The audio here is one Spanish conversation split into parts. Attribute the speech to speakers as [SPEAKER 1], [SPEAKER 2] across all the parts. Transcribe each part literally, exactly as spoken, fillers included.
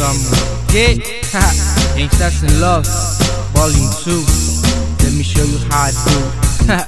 [SPEAKER 1] queriendo amor. ¿Qué? Gangsters in Love, Volume two. Let me show you how I do. Yeah,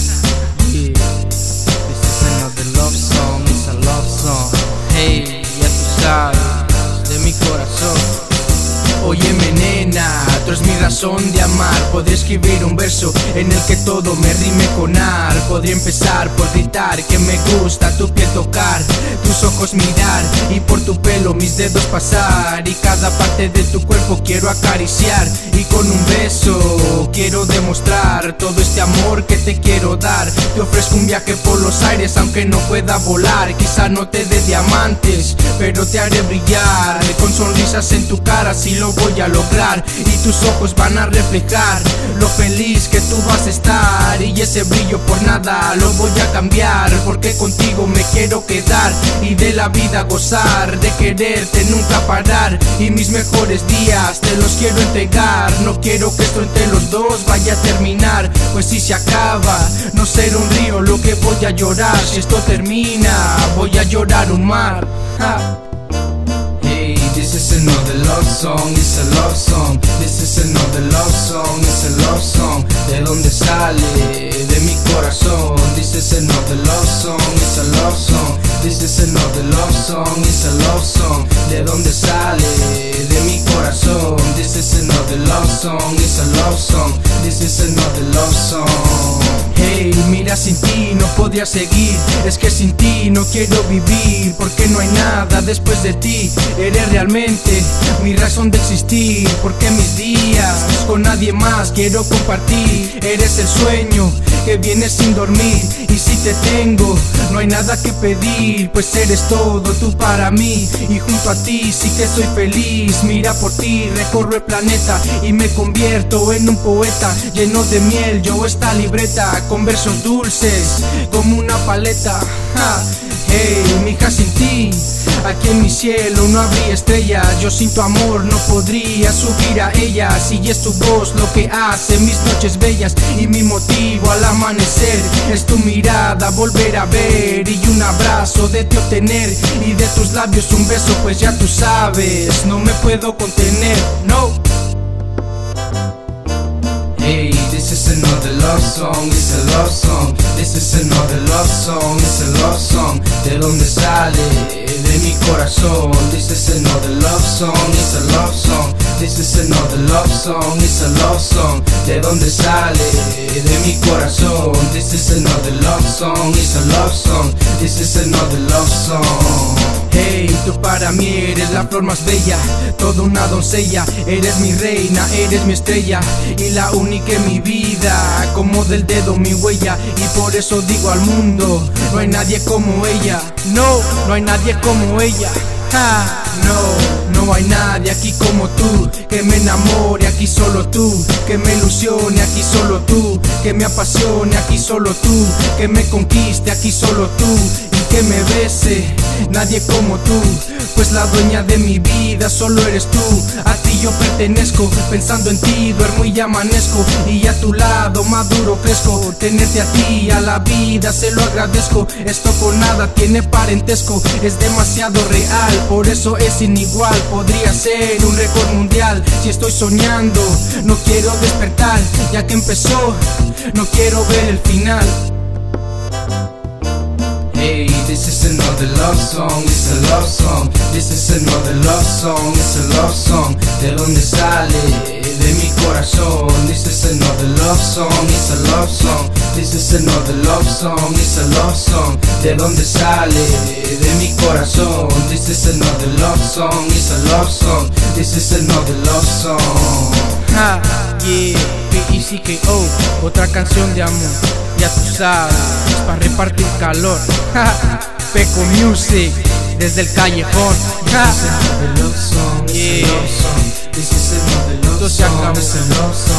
[SPEAKER 1] this is another love song, it's a love song. Hey, ya tú sabes, de mi corazón. Óyeme nena, tú eres mi razón de amar. Podría escribir un verso en el que todo me rime con ar. Podría empezar por gritar que me gusta tu piel tocar, tus ojos mirar y por tu pelo mis dedos pasar. Y cada parte de tu cuerpo quiero acariciar, y con un beso quiero demostrar todo este amor que te quiero dar. Te ofrezco un viaje por los aires aunque no pueda volar. Quizá no te dé diamantes, pero te haré brillar con sonrisas en tu cara, si lo voy a lograr. Y tus ojos van a reflejar lo feliz que tú vas a estar, y ese brillo por nada lo voy a cambiar, porque contigo me quiero quedar y de la vida gozar, de quererte nunca parar. Y mis mejores días te los quiero entregar. No quiero que esto entre los dos vaya a terminar, pues si se acaba no será un río lo que voy a llorar. Si esto termina voy a llorar un mar. Ja.
[SPEAKER 2] This is another love song, it's a love song. This is another love song, it's a love song. ¿De dónde sale? De mi corazón. This is another love song, it's a love song. This is another love song, it's a love song. ¿De dónde sale? De mi corazón. This is another love song, it's a love song. This is another love song.
[SPEAKER 1] Hey, mira, sin ti no podría seguir. Es que sin ti no quiero vivir, porque no hay nada después de ti. Eres realmente mi razón de existir, porque mis días con nadie más quiero compartir. Eres el sueño que viene sin dormir, y si te tengo no hay nada que pedir, pues eres todo tú para mí. Y junto a ti sí que soy feliz. Mira, por ti recorro el planeta y me convierto en un poeta lleno de miel. Yo esta libreta con versos dulces como una paleta. Ja. Hey, mija, sin ti aquí en mi cielo no habría estrellas. Yo sin tu amor no podría subir a ellas, y es tu voz lo que hace mis noches bellas. Y mi motivo al amanecer es tu mirada, volver a ver, y un abrazo de ti obtener, y de tus labios un beso, pues ya tú sabes, no me puedo contener, no.
[SPEAKER 2] Hey, this is another love song, it's a love song. This is another love song, it's a love song. ¿De dónde sale? De mi corazón. This is another love song, it's a love song. This is another love song, it's a love song. ¿De dónde sale? De mi corazón. This is another love song, it's a love song. This is another love song.
[SPEAKER 1] Hey, tú para mí eres la flor más bella, toda una doncella. Eres mi reina, eres mi estrella, y la única en mi vida, como del dedo mi huella. Y por eso digo al mundo, no hay nadie como ella. No, no hay nadie como ella. Ja. No, no hay nadie aquí como tú, que me enamore aquí solo tú, que me ilusione aquí solo tú, que me apasione aquí solo tú, que me conquiste aquí solo tú, y que me bese nadie como tú, pues la dueña de mi vida solo eres tú. A ti yo pertenezco, pensando en ti duermo y amanezco, y a tu lado maduro crezco. Tenerte a ti, a la vida se lo agradezco. Esto con nada tiene parentesco, es demasiado real, por eso es inigual. Podría ser un récord mundial si estoy soñando. No quiero despertar, ya que empezó, no quiero ver el final.
[SPEAKER 2] Hey, this is another love song, it's a love song. This is another love song, it's a love song. ¿De dónde sale? De mi corazón. This is another love song, it's a love song. This is another love song, it's a love song. ¿De dónde sale? De mi corazón. This is another love song, it's a love song. This is another love song.
[SPEAKER 1] Ja, yeah, P E C K O, otra canción de amor, ya tú sabes, es para repartir calor. Peco Music, desde el callejón.
[SPEAKER 2] This is another love song, it's a love song. This is another love song, it's a love song.